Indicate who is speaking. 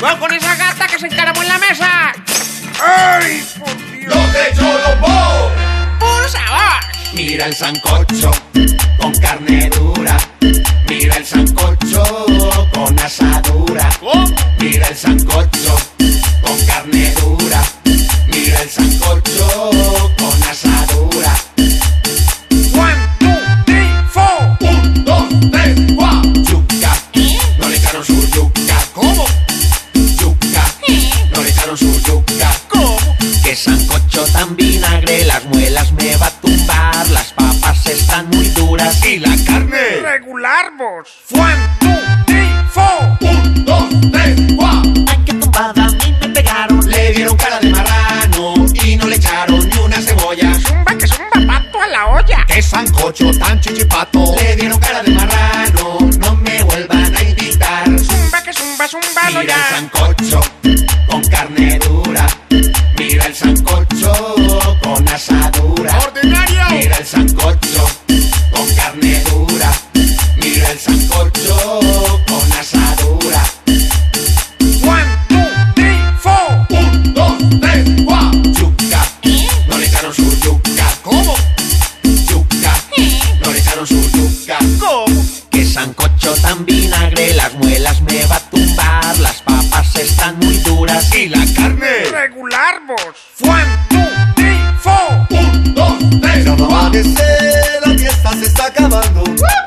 Speaker 1: ¡Cuidado con esa gata que se encaramó en la mesa! ¡Ay, por Dios!
Speaker 2: ¡Los de Cholopó!
Speaker 1: ¡Puro sabor!
Speaker 2: Mira el sancocho con carne dura. Mira el sancocho con asadura.
Speaker 1: ¿Cómo?
Speaker 2: Mira el sancocho con carne dura. Mira el sancocho con asadura.
Speaker 1: 1, 2, 3, 4.
Speaker 2: 1, 2, 3, 4. Yuca, no le echaron su yuca.
Speaker 1: ¿Cómo?
Speaker 2: Yuca, no le echaron su yuca.
Speaker 1: ¿Cómo?
Speaker 2: Que sancocho tan vinagre, las muelas me va a tumbar. Las papas están muy duras y la carne
Speaker 1: Regular, vos. 1, 2, 3, 4.
Speaker 2: 1, 2, 3, 4.
Speaker 3: Ay, qué tumbada, a mí me pegaron.
Speaker 2: Le dieron cara de marrano y no le echaron ni una cebolla.
Speaker 1: Zumba, que zumba pato a la olla.
Speaker 2: ¡Qué sancocho tan chichipato! Le dieron cara de marrano, no me vuelvan a invitar.
Speaker 1: Zumba, que zumba, zumbalo
Speaker 2: Mira el
Speaker 1: ya.
Speaker 2: sancocho con carne dura. Mira el sancocho con asadura.
Speaker 1: ¡Ordinario!
Speaker 2: Mira el sancocho con carne dura. Mira el sancocho con asadura.
Speaker 1: 1, 2, 3, 4.
Speaker 2: 1, 2, 3, 4. Yuca, no le echaron su yuca.
Speaker 1: ¿Cómo?
Speaker 2: Yuca, no le echaron su yuca.
Speaker 1: ¿Cómo?
Speaker 2: Que sancocho tan vinagre, las muelas me va a tumbar. Las papas están muy duras y la carne
Speaker 1: Regular, vos. 1, 2, 3, 4.
Speaker 2: 1, 2, 3,
Speaker 4: Ya va a amanecer, la fiesta se está acabando.